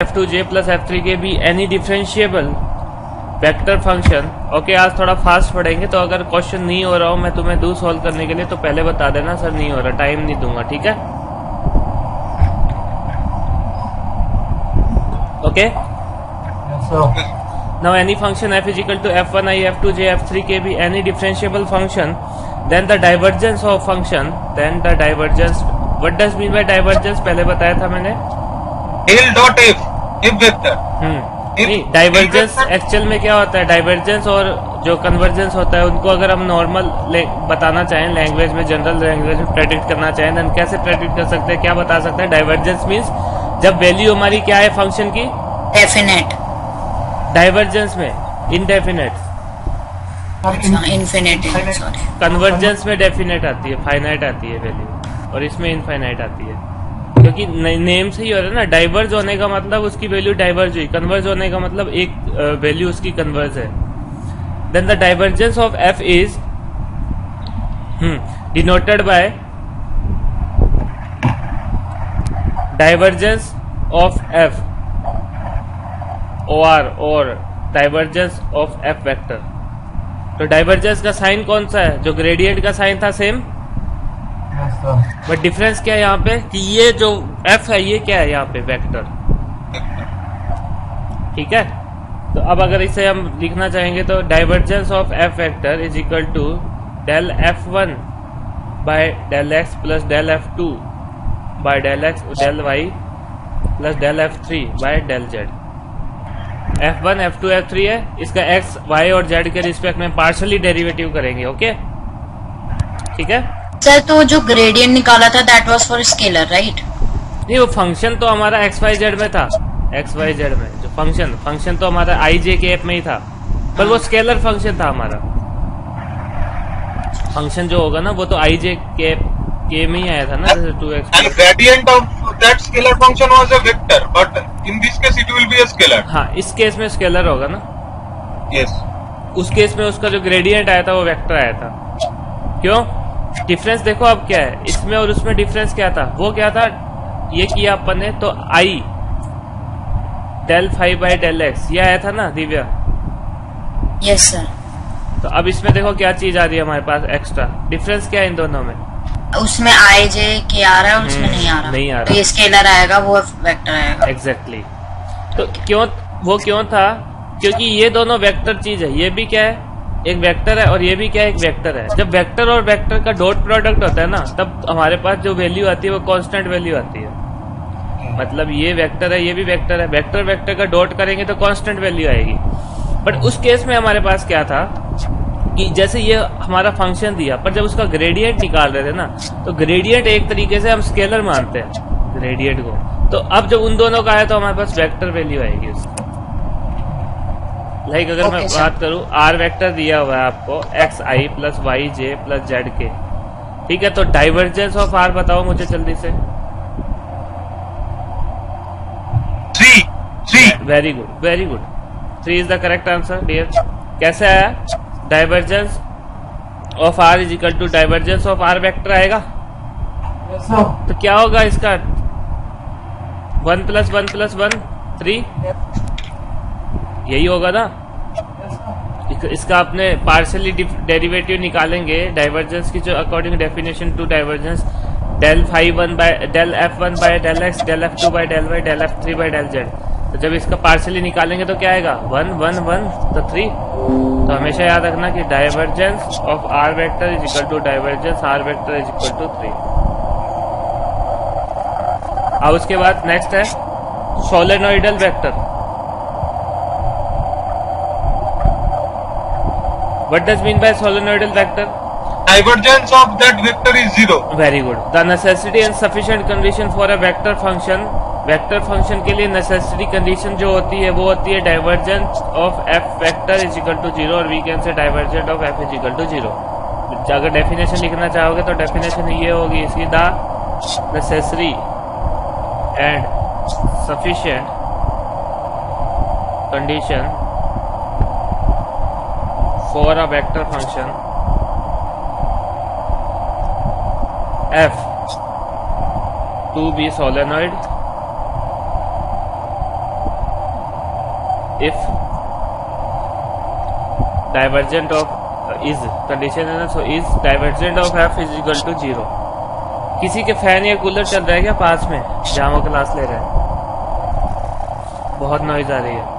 f2j plus f3 के भी any differentiable vector function. Okay, आज थोड़ा फास्ट पढ़ेंगे, तो अगर क्वेश्चन नहीं हो रहा हो मैं तुम्हें दूँ सॉल्व करने के लिए तो पहले बता देना सर नहीं हो रहा, टाइम नहीं दूंगा, ठीक है? Okay, now any function f is equal to f1i f2j f3 के भी any differentiable function, then the divergence of function, then the divergence, what does mean by divergence पहले बताया था मैंने, डेल डॉट इफ वेक्टर। नहीं, divergence actual में क्या होता है, डाइवर्जेंस और जो कन्वर्जेंस होता है उनको अगर हम नॉर्मल बताना चाहें लैंग्वेज में, जनरल लैंग्वेज में प्रेडिक्ट करना चाहें, देन कैसे प्रेडिक्ट कर सकते हैं, क्या बता सकते हैं? डाइवर्जेंस मीन्स जब वैल्यू हमारी क्या है फंक्शन की, डेफिनेट, डाइवर्जेंस में इनडेफिनेट, इनफिनिट, सॉरी, कन्वर्जेंस में डेफिनेट आती है, फाइनाइट आती है वैल्यू, और इसमें इनफाइनाइट आती है, क्योंकि नेम से ही हो रहा है ना। डाइवर्ज होने का मतलब उसकी वैल्यू डाइवर्ज हुई, कन्वर्ज होने का मतलब एक वैल्यू उसकी कन्वर्ज है। Then the divergence of F is denoted by divergence of F और डाइवर्जेंस ऑफ एफ वेक्टर। तो डाइवर्जेंस का साइन कौन सा है? जो ग्रेडियंट का साइन था सेम, बट डिफरेंस क्या है यहाँ पे कि ये जो f है ये क्या है यहाँ पे वेक्टर, ठीक है? तो अब अगर इसे हम लिखना चाहेंगे तो divergence of f vector is equal to del f1 by del x plus del f2 by del x del y plus del f3 by del z। f1 f2 f3 है, इसका x y और z के respect में partially derivative करेंगे। Okay, ठीक है sir? तो जो ग्रेडियंट निकाला था that was for scalar, right? नहीं, वो फंक्शन तो हमारा एक्स वाई जेड में था, एक्स वाई जेड में जो फंक्शन तो हमारा आई जे के एफ में ही था, पर वो स्केलर फंक्शन था हमारा। फंक्शन जो होगा ना वो तो आई जे के में ही आया था ना, जैसे 2x। And gradient of that scalar function was a vector, but in this case it will be a scalar. हाँ, इस केस में स्केलर होगा ना। Yes. उस केस में उसका जो ग्रेडियंट आया था वो वेक्टर आया था। क्यों? डिफरेंस देखो अब क्या है इसमें और उसमें, डिफरेंस क्या था? वो क्या था, ये किया अपन ने तो I del five by del X ये आया था ना दिव्या? Yes sir. तो अब इसमें देखो क्या चीज आ रही है हमारे पास एक्स्ट्रा, डिफरेंस क्या है इन दोनों में? उसमें आई जे के आ रहा है और उसमें नहीं आ रहा। नहीं आ रहा, तो ये स्केलर आएगा, वो वेक्टर आएगा। एग्जैक्टली। तो क्यों था? क्योंकि ये दोनों वेक्टर चीज है, ये भी क्या है एक वेक्टर है और ये भी क्या है एक वेक्टर है। जब वेक्टर और वेक्टर का डॉट प्रोडक्ट होता है ना तब हमारे पास जो वैल्यू आती है वो कांस्टेंट वैल्यू आती है। मतलब ये वेक्टर है ये भी वेक्टर है, वेक्टर वेक्टर का डॉट करेंगे तो कांस्टेंट वैल्यू आएगी। बट उस केस में हमारे पास क्या था कि जैसे ये हमारा फंक्शन दिया, पर जब उसका ग्रेडियंट निकाल रहे थे ना तो ग्रेडियंट एक तरीके से हम स्केलर मानते हैं ग्रेडियंट को। तो अब जब उन दोनों का आया तो हमारे पास वेक्टर वैल्यू आएगी उसकी। लाइक अगर मैं बात करूं आर वेक्टर दिया हुआ है आपको X I plus Y J plus Z के, ठीक है? तो डाइवर्जेंस ऑफ आर बताओ मुझे जल्दी से। 3। Very good, very good. 3 is the correct answer dear. कैसे आया? Divergence of R is equal to divergence of R vector आएगा। तो क्या होगा इसका? 1 प्लस 1 प्लस 1 3, यही होगा ना? इसका अपने पार्शियली डेरिवेटिव निकालेंगे डाइवर्जेंस की, जो according definition to divergence del five one by del F one by del X del F two by del Y del F three by del Z. तो जब इसका पार्शियली निकालेंगे तो क्या आएगा? 1 1 1 तो 3। तो हमेशा याद रखना कि divergence of R vector is equal to divergence R vector is equal to 3। अब उसके बाद नेक्स्ट है solenoidal vector. What does mean by solenoidal vector? Divergence of that vector is 0. Very good. The necessity and sufficient condition for a vector function, vector function के लिए necessary condition जो होती है वो होती है divergence of F vector is equal to 0 और we can say divergent of F is equal to 0। अगर डेफिनेशन लिखना चाहोगे तो डेफिनेशन ये होगी इसकी, the necessary and sufficient condition for a vector function f to be solenoid if divergent of is condition है ना, so is divergent of F is equal to 0। किसी के फैन या कूलर चल रहा है क्या पास में जहां वो क्लास ले रहे हैं? बहुत नॉइज आ रही है।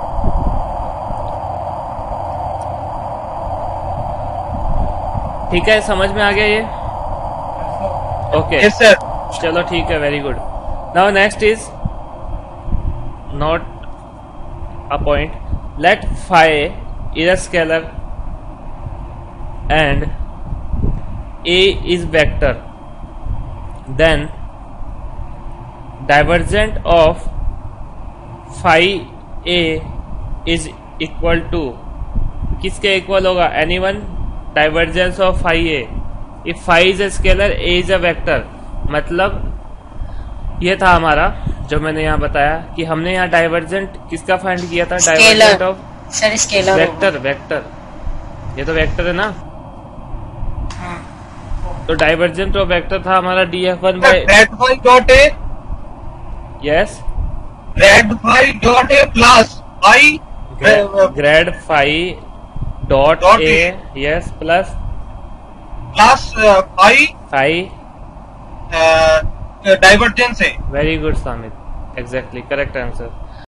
ठीक है, समझ में आ गया ये? Okay yes sir. चलो ठीक है, very good. Now next is not a point. Let phi is a scalar and a is vector, then divergent of phi a is equal to, किसके इक्वल होगा? anyone divergence of phi a if phi is a scalar, a is a vector। मतलब ये था हमारा जो मैंने यहाँ बताया कि हमने यहाँ डाइवर्जेंट किसका फाइंड किया था? Divergent of sir scalar vector. Vector, ये तो वेक्टर है ना, तो डाइवर्जेंट ऑफ वेक्टर था हमारा df1 by grad phi dot A, yes grad phi dot A plus phi, grad phi dot Dot A, A। Yes plus plus phi phi. Divergence है। Very good Samit, exactly correct answer.